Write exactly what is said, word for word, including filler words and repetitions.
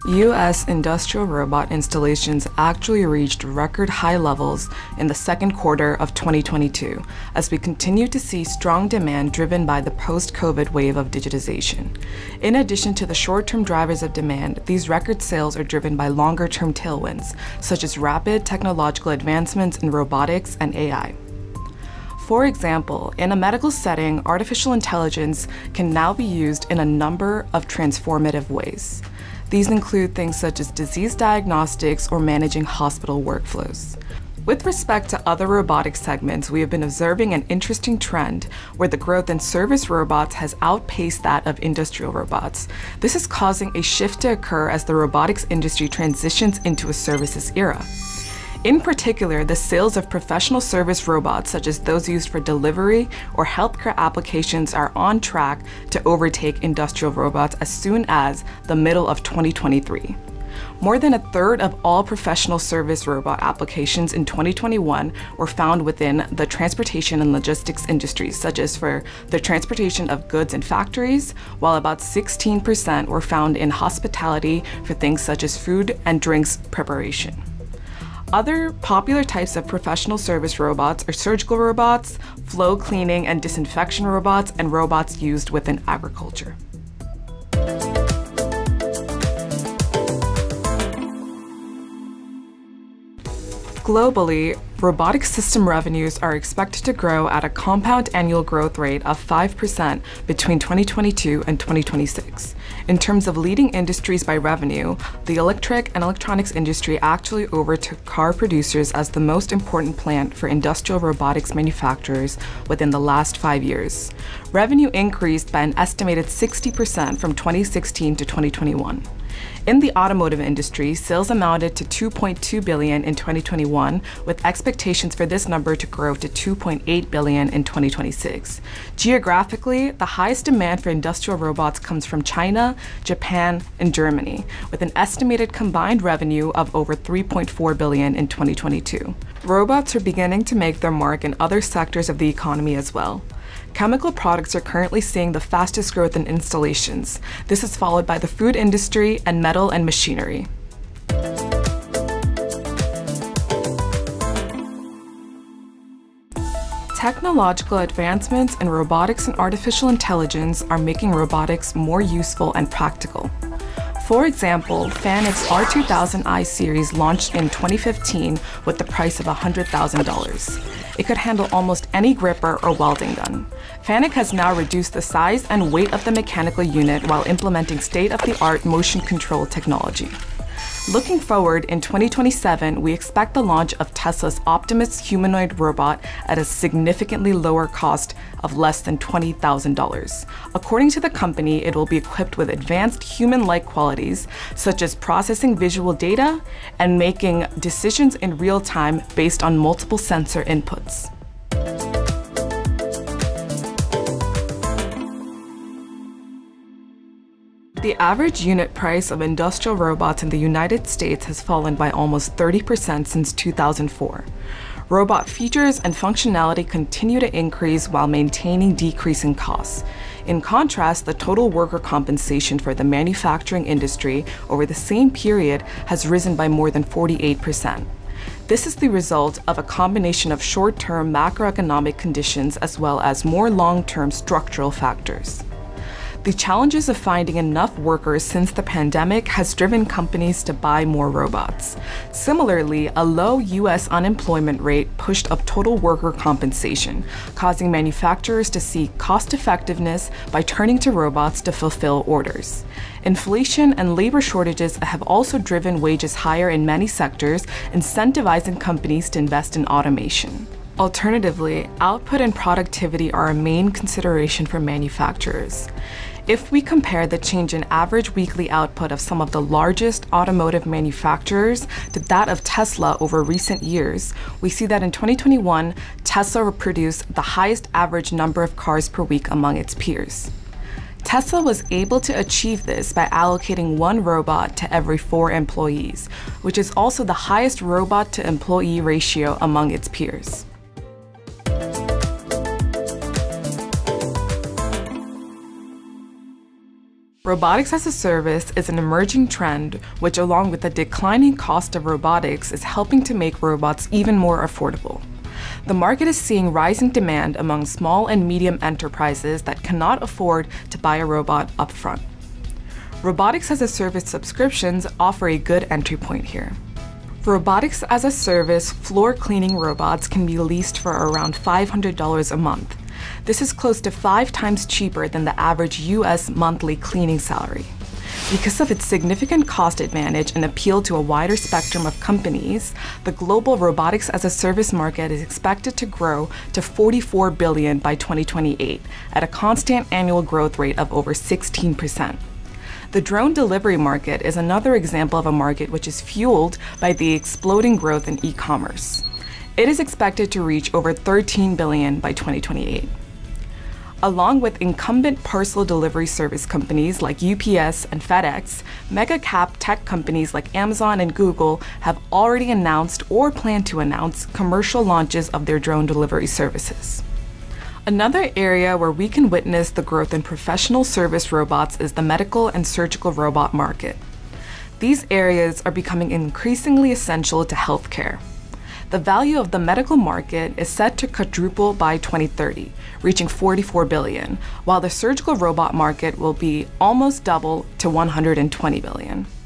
U S industrial robot installations actually reached record high levels in the second quarter of twenty twenty-two, as we continue to see strong demand driven by the post-COVID wave of digitization. In addition to the short-term drivers of demand, these record sales are driven by longer-term tailwinds, such as rapid technological advancements in robotics and A I. For example, in a medical setting, artificial intelligence can now be used in a number of transformative ways. These include things such as disease diagnostics or managing hospital workflows. With respect to other robotic segments, we have been observing an interesting trend where the growth in service robots has outpaced that of industrial robots. This is causing a shift to occur as the robotics industry transitions into a services era. In particular, the sales of professional service robots, such as those used for delivery or healthcare applications, are on track to overtake industrial robots as soon as the middle of twenty twenty-three. More than a third of all professional service robot applications in twenty twenty-one were found within the transportation and logistics industries, such as for the transportation of goods in factories, while about sixteen percent were found in hospitality for things such as food and drinks preparation. Other popular types of professional service robots are surgical robots, flow cleaning and disinfection robots, and robots used within agriculture. Globally, robotic system revenues are expected to grow at a compound annual growth rate of five percent between twenty twenty-two and twenty twenty-six. In terms of leading industries by revenue, the electric and electronics industry actually overtook car producers as the most important plant for industrial robotics manufacturers within the last five years. Revenue increased by an estimated sixty percent from twenty sixteen to twenty twenty-one. In the automotive industry, sales amounted to two point two billion dollars in twenty twenty-one, with expectations for this number to grow to two point eight billion dollars in twenty twenty-six. Geographically, the highest demand for industrial robots comes from China, Japan, and Germany, with an estimated combined revenue of over three point four billion dollars in twenty twenty-two. Robots are beginning to make their mark in other sectors of the economy as well. Chemical products are currently seeing the fastest growth in installations. This is followed by the food industry and metal and machinery. Technological advancements in robotics and artificial intelligence are making robotics more useful and practical. For example, Fanuc's R two thousand i series launched in twenty fifteen with the price of one hundred thousand dollars. It could handle almost any gripper or welding gun. Fanuc has now reduced the size and weight of the mechanical unit while implementing state-of-the-art motion control technology. Looking forward, in twenty twenty-seven, we expect the launch of Tesla's Optimus humanoid robot at a significantly lower cost of less than twenty thousand dollars. According to the company, it will be equipped with advanced human-like qualities, such as processing visual data and making decisions in real time based on multiple sensor inputs. The average unit price of industrial robots in the United States has fallen by almost thirty percent since two thousand four. Robot features and functionality continue to increase while maintaining decreasing costs. In contrast, the total worker compensation for the manufacturing industry over the same period has risen by more than forty-eight percent. This is the result of a combination of short-term macroeconomic conditions as well as more long-term structural factors. The challenges of finding enough workers since the pandemic has driven companies to buy more robots. Similarly, a low U S unemployment rate pushed up total worker compensation, causing manufacturers to seek cost-effectiveness by turning to robots to fulfill orders. Inflation and labor shortages have also driven wages higher in many sectors, incentivizing companies to invest in automation. Alternatively, output and productivity are a main consideration for manufacturers. If we compare the change in average weekly output of some of the largest automotive manufacturers to that of Tesla over recent years, we see that in twenty twenty-one, Tesla produced the highest average number of cars per week among its peers. Tesla was able to achieve this by allocating one robot to every four employees, which is also the highest robot-to-employee ratio among its peers. Robotics as a service is an emerging trend which, along with the declining cost of robotics, is helping to make robots even more affordable. The market is seeing rising demand among small and medium enterprises that cannot afford to buy a robot upfront. Robotics as a service subscriptions offer a good entry point here. Robotics as a service floor cleaning robots can be leased for around five hundred dollars a month. This is close to five times cheaper than the average U S monthly cleaning salary. Because of its significant cost advantage and appeal to a wider spectrum of companies, the global robotics as a service market is expected to grow to forty-four billion dollars by twenty twenty-eight at a constant annual growth rate of over sixteen percent. The drone delivery market is another example of a market which is fueled by the exploding growth in e-commerce. It is expected to reach over thirteen billion dollars by twenty twenty-eight. Along with incumbent parcel delivery service companies like U P S and FedEx, mega-cap tech companies like Amazon and Google have already announced or plan to announce commercial launches of their drone delivery services. Another area where we can witness the growth in professional service robots is the medical and surgical robot market. These areas are becoming increasingly essential to healthcare. The value of the medical market is set to quadruple by twenty thirty, reaching forty-four billion dollars, while the surgical robot market will be almost double to one hundred twenty billion dollars.